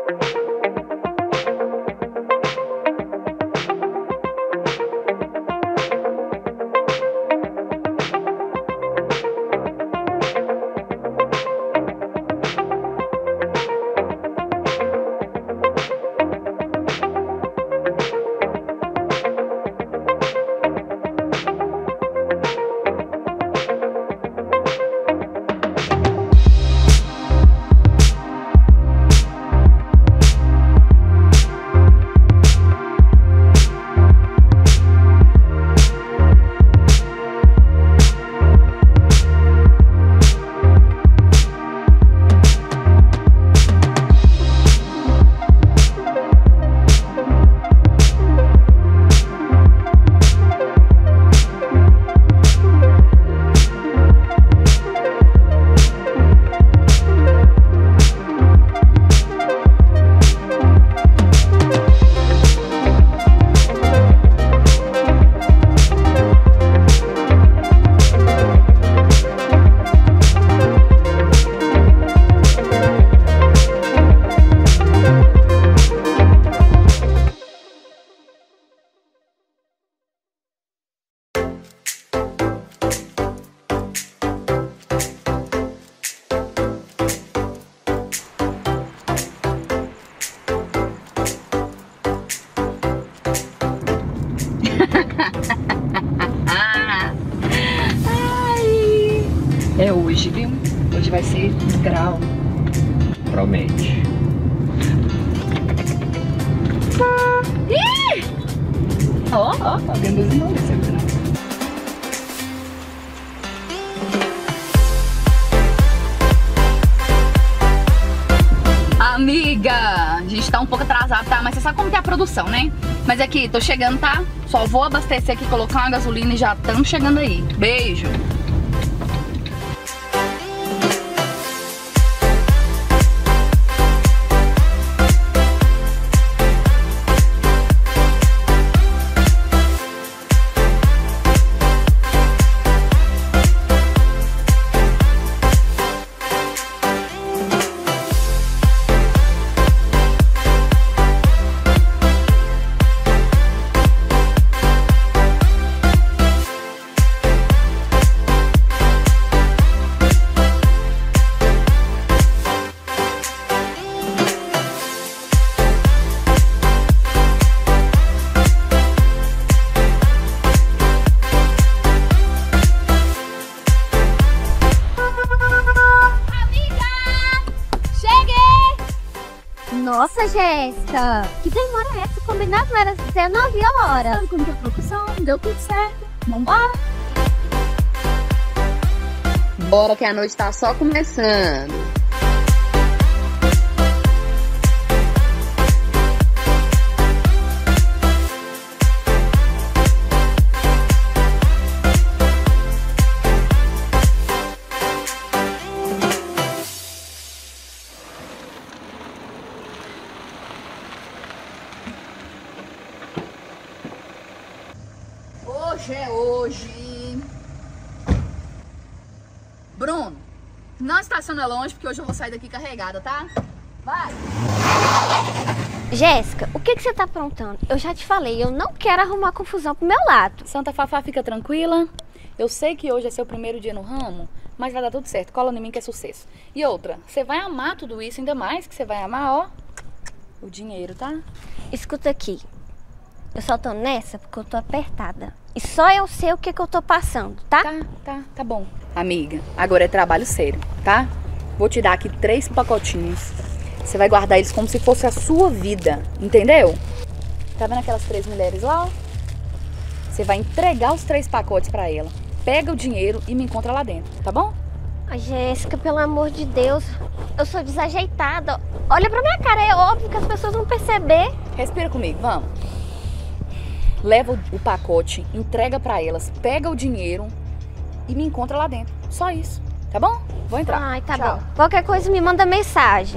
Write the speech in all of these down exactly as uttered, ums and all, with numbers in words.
Ai, é hoje, viu? Hoje vai ser grau. Promete. Ih! Ó, ó, tá vendo os irmãos desse grau. Amiga, a gente tá um pouco atrasado, tá? Mas você sabe como que é a produção, né? Mas aqui, tô chegando, tá? Só vou abastecer aqui, colocar uma gasolina e já estamos chegando aí. Beijo! Nossa, Jéssica, que demora é essa? O combinado era dezenove horas. Sabe como que é a produção? Deu tudo certo. Vambora? Bora que a noite tá só começando. Hoje é hoje. Bruno, não estaciona longe, porque hoje eu vou sair daqui carregada, tá? Vai! Jéssica, o que, que você tá aprontando? Eu já te falei, eu não quero arrumar confusão pro meu lado. Santa Fafá, fica tranquila. Eu sei que hoje é seu primeiro dia no ramo, mas vai dar tudo certo. Cola em mim que é sucesso. E outra, você vai amar tudo isso, ainda mais que você vai amar, ó, o dinheiro, tá? Escuta aqui, eu só tô nessa porque eu tô apertada. E só eu sei o que, que eu tô passando, tá? Tá, tá, tá bom. Amiga, agora é trabalho sério, tá? Vou te dar aqui três pacotinhos. Você vai guardar eles como se fosse a sua vida, entendeu? Tá vendo aquelas três mulheres lá, ó? Você vai entregar os três pacotes pra ela. Pega o dinheiro e me encontra lá dentro, tá bom? Ai, Jéssica, pelo amor de Deus, eu sou desajeitada. Olha pra minha cara, é óbvio que as pessoas vão perceber. Respira comigo, vamos. Leva o pacote, entrega pra elas, pega o dinheiro e me encontra lá dentro. Só isso, tá bom? Vou entrar. Ai, tá Tchau. bom. Qualquer coisa me manda mensagem.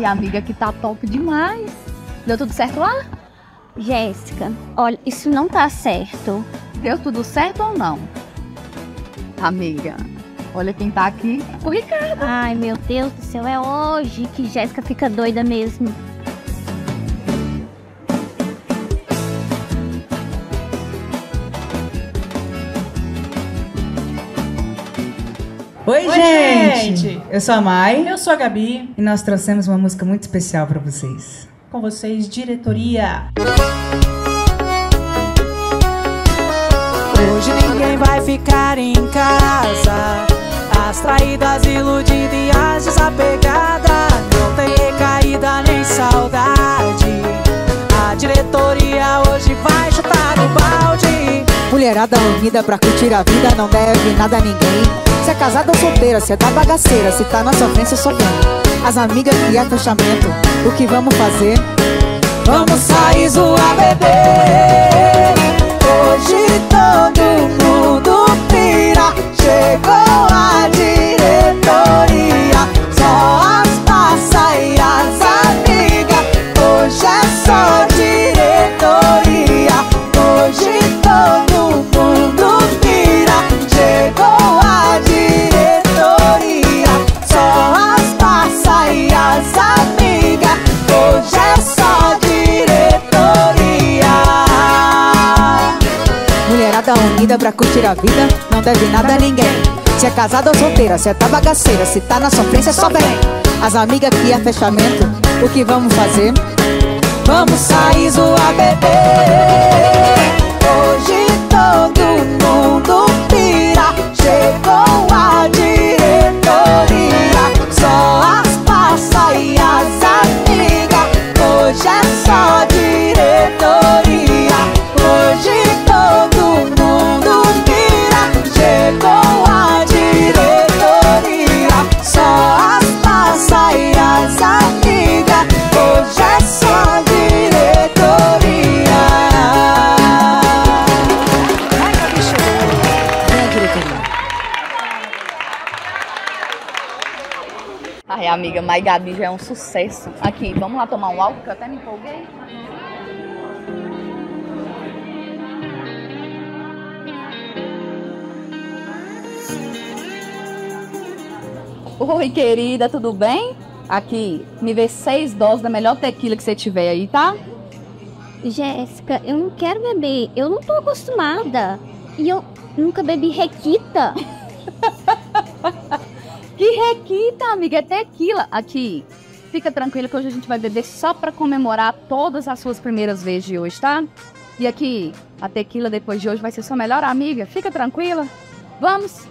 Ai, amiga, que tá top demais. Deu tudo certo lá? Jéssica, olha, isso não tá certo. Deu tudo certo ou não? Amiga, olha quem tá aqui. O Ricardo. Ai, meu Deus do céu, é hoje que Jéssica fica doida mesmo. Oi, Oi, gente. gente! Eu sou a Mai. Eu sou a Gabi. E nós trouxemos uma música muito especial pra vocês. Com vocês, Diretoria. Hoje ninguém vai ficar em casa. As traídas, iludidas e as desapegadas. Não tem recaída nem saudade. A diretoria hoje vai chutar no balde. Mulherada unida pra curtir a vida, não deve nada a ninguém. Se é casada ou solteira, se é da bagaceira, se tá na sofrência, só vem. As amigas que é fechamento, o que vamos fazer? Vamos sair, zoar, beber. Hoje todo mundo pira. Chegou a diretoria. Só as passas e as amigas. Hoje é só diretoria. Hoje todo mundo pira. Chegou a diretoria. Só as passas e as amigas. Hoje é só diretoria. Mulherada unida pra curtir a vida, não deve nada a ninguém. Se é casada ou solteira, se é tá bagaceira, se tá na sofrência, só vem. As amigas que é fechamento, o que vamos fazer? Vamos sair, zoar, beber. Hoje todo mundo pira. Chegou a diretoria. Só as passas e as amigas. Hoje é só diretoria. Hoje todo mundo pira. Chegou a diretoria. Só as passas e as amigas. Hoje é só diretoria. Vai, Gabi, chegou. Vem a diretoria. Ai, amiga, mas Gabi já é um sucesso. Aqui, vamos lá tomar um álcool que eu até me empolguei. Oi, querida, tudo bem? Aqui, me vê seis doses da melhor tequila que você tiver aí, tá? Jéssica, eu não quero beber. Eu não tô acostumada. E eu nunca bebi requita. Que requita, amiga, é tequila. Aqui, fica tranquila que hoje a gente vai beber só pra comemorar todas as suas primeiras vezes de hoje, tá? E aqui, a tequila depois de hoje vai ser sua melhor amiga. Fica tranquila. Vamos?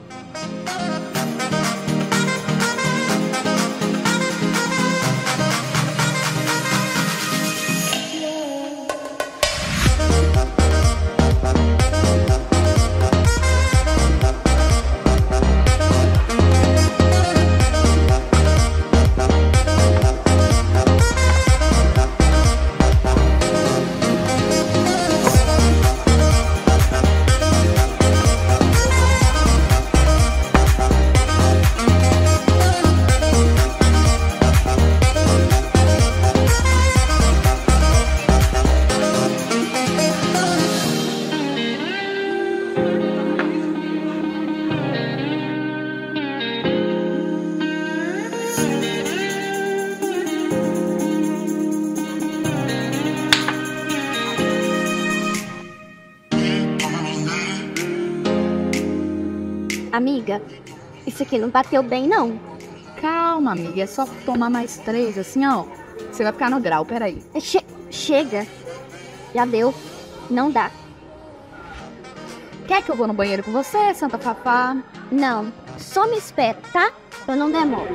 Amiga, isso aqui não bateu bem, não. Calma, amiga, é só tomar mais três, assim, ó. Você vai ficar no grau, peraí. Che chega. Já deu. Não dá. Quer que eu vou no banheiro com você, Santa Fafá? Não. Só me espera, tá? Eu não demoro.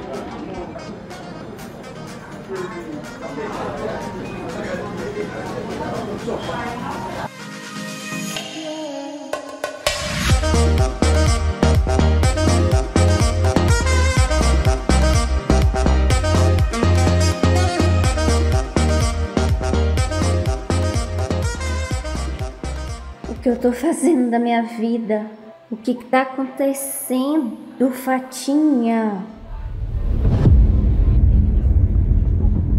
O que eu tô fazendo da minha vida? O que que tá acontecendo, Fatinha?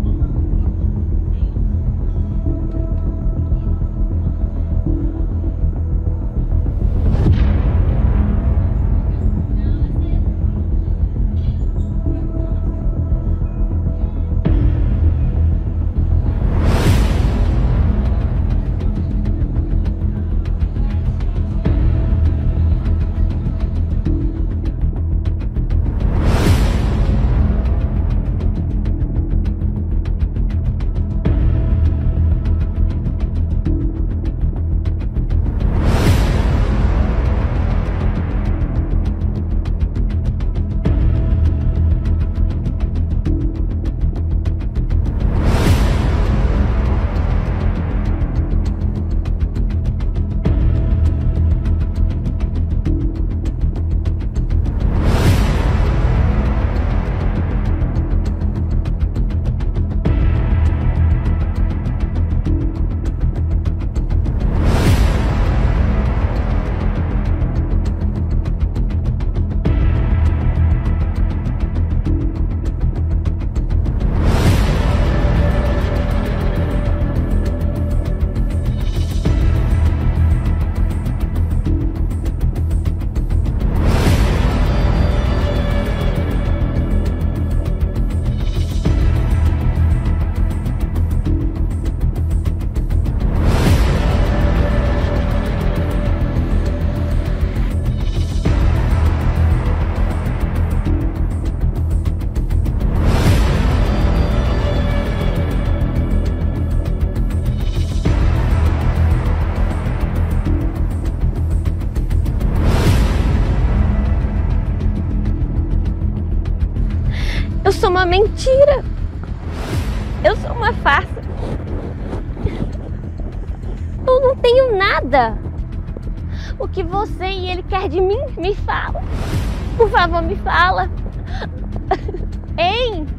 Eu sou uma mentira. Eu sou uma farsa. Eu não tenho nada. O que você e ele quer de mim? Me fala. Por favor, me fala. Hein?